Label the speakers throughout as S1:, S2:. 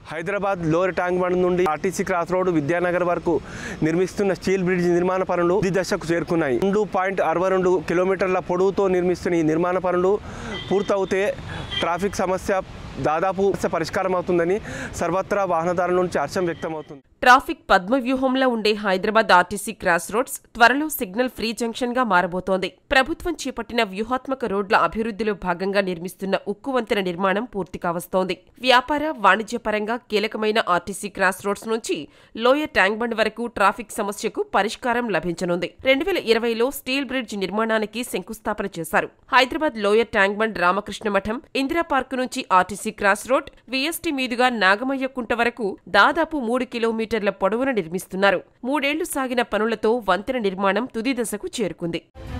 S1: Hyderabad Lower Tank Bund నుండి RTC Cross Road Vidyanagar వరకు నిర్మిస్తున్న స్టీల్ బ్రిడ్జ్ నిర్మాణ పనులు తుది దశకు చేరుకున్నాయి. 2.62 కిలోమీటర్ల పొడవుతో నిర్మిస్తున్న ఈ నిర్మాణ పనులు పూర్తవుతే ట్రాఫిక్ సమస్య దాదాపు పరిష్కారం అవుతుందని సర్వత్రా వాహనదారుల నుంచి హర్షం వ్యక్తమవుతుంది.
S2: ట్రాఫిక్ పద్మవ్యూహంలో ఉండే హైదరాబాద్ ఆర్టీసీ క్రాస్ రోడ్స్ త్వరలో సిగ్నల్ ఫ్రీ జంక్షన్ గా మారబోతోంది. ప్రభుత్వం చేపట్టిన వ్యూహాత్మక రోడ్ల అభివృద్ధిలో భాగంగా నిర్మిస్తున్న ఉక్కు వంతెన నిర్మాణం పూర్తి కావస్తోంది. వ్యాపార వాణిజ్యపరంగా కీలకమైన ఆర్టీసీ క్రాస్ రోడ్స్ నుంచి లోయర్ ట్యాంక్ బండ్ వరకు ట్రాఫిక్ సమస్యకు పరిష్కారం లభించనుంది. 2020లో స్టీల్ బ్రిడ్జ్ నిర్మాణానికి శంకుస్థాపన చేశారు. Hyderabad Lower Tank Bund Ramakrishna Math, Indira Park నుంచి ఆర్టీసీ క్రాస్ రోడ్, వీఎస్టీ మీదుగా నాగమయ్య కుంట వరకు దాదాపు 3 కిలోమీటర్ల పొడవున నిర్మిస్తున్నారు. 3 ఏళ్లు సాగిన పనులతో వంతెన నిర్మాణం తుది దశకు చేరుకుంది.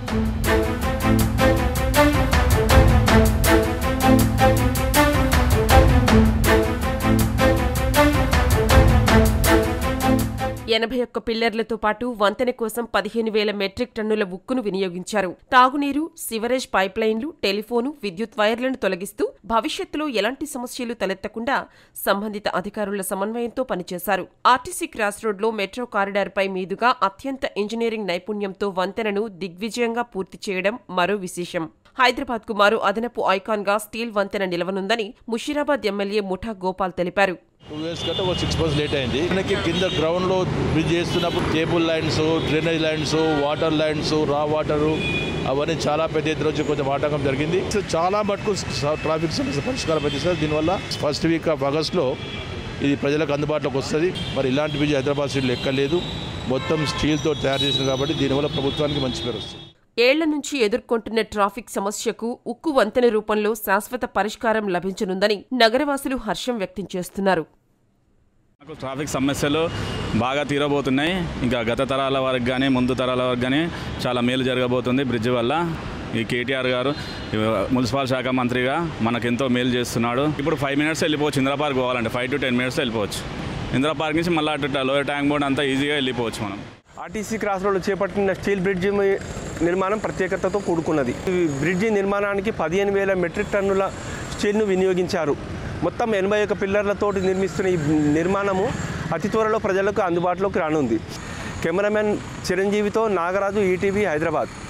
S2: ఎనభై ఒక్క పిల్లర్లతో పాటు వంతెన కోసం 15,000 మెట్రిక్ టన్నుల ఉక్కును వినియోగించారు. తాగునీరు, సివరేజ్ పైప్లైన్లు, టెలిఫోను, విద్యుత్ వైర్లను తొలగిస్తూ భవిష్యత్తులో ఎలాంటి సమస్యలు తలెత్తకుండా సంబంధిత అధికారుల సమన్వయంతో పనిచేశారు. ఆర్టీసీ క్రాస్ రోడ్లో మెట్రో కారిడార్పై మీదుగా అత్యంత ఇంజనీరింగ్ నైపుణ్యంతో వంతెనను దిగ్విజయంగా పూర్తి చేయడం మరో విశేషం. హైదరాబాద్కు మరో అదనపు ఐకాన్గా స్టీల్ వంతెన నిలవనుందని ముషీరాబాద్ ఎమ్మెల్యే ముఠా గోపాల్ తెలిపారు.
S3: 2 years కంటే 6 months లేట్ అయింది. మనకి కింద గ్రౌండ్లో బ్రిడ్జ్ చేస్తున్నప్పుడు cable lines, drainage lines, water lines, raw water అవన్నీ చాలా పెద్ద ఎత్తున వచ్చి కొంచెం ఆటంకం జరిగింది. చాలా మటుకు ట్రాఫిక్ సమస్య పరిష్కారం అయితే సార్. దీనివల్ల ఫస్ట్ వీక్ ఆఫ్ ఆగస్ట్లో ఇది ప్రజలకు అందుబాటులోకి వస్తుంది. మరి ఇలాంటి బ్రిడ్జ్ హైదరాబాద్ సిటీలో ఎక్కలేదు. మొత్తం స్టీల్తో తయారు చేసింది కాబట్టి దీనివల్ల ప్రభుత్వానికి మంచి పేరు వస్తుంది.
S2: ఏళ్ల నుంచి ఎదుర్కొంటున్న ట్రాఫిక్ సమస్యకు ఉక్కు వంతెన రూపంలో శాశ్వత పరిష్కారం లభించనుందని నగరవాసులు హర్షం వ్యక్తం చేస్తున్నారు.
S4: ట్రాఫిక్ సమస్యలు బాగా తీరబోతున్నాయి. ఇంకా గత తరాల వరకు కానీ ముందు తరాల వరకు కానీ చాలా మేలు జరగబోతుంది బ్రిడ్జ్ వల్ల. ఈ కేటీఆర్ గారు మున్సిపల్ శాఖ మంత్రిగా మనకెంతో మేలు చేస్తున్నాడు. ఇప్పుడు 5 minutes వెళ్ళిపోవచ్చు. ఇందిరా పార్క్ పోవాలంటే 5 to 10 minutes వెళ్ళిపోవచ్చు. ఇందిరా పార్క్ నుంచి మళ్ళీ అటు లోయర్ ట్యాంక్ బోర్డ్ అంతా ఈజీగా వెళ్ళిపోవచ్చు మనం.
S1: ఆర్టీసీ క్రాస్ రోడ్లో చేపట్టిన స్టీల్ బ్రిడ్జి నిర్మాణం ప్రత్యేకతతో కూడుకున్నది. ఈ బ్రిడ్జి నిర్మాణానికి 15,000 మెట్రిక్ టన్నుల స్టీల్ను వినియోగించారు. మొత్తం 81 పిల్లర్లతో నిర్మిస్తున్న ఈ నిర్మాణము అతి త్వరలో ప్రజలకు అందుబాటులోకి రానుంది. కెమెరామెన్ చిరంజీవితో నాగరాజు, ఈటీవీ, హైదరాబాద్.